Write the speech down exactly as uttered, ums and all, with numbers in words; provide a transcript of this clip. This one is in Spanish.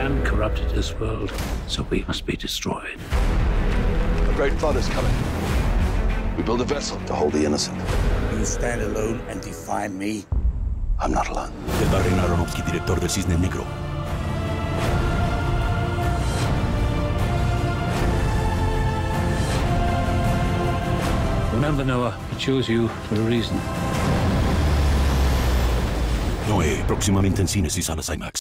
man corrupted this world, so we must be destroyed. A great flood is coming. We build a vessel to hold the innocent. You stand alone and defy me? I'm not alone. Del Barren Aronofsky, director del Cisne Negro. Remember, Noah, he chose you for a reason. Noé, próximamente en cines y salas IMAX.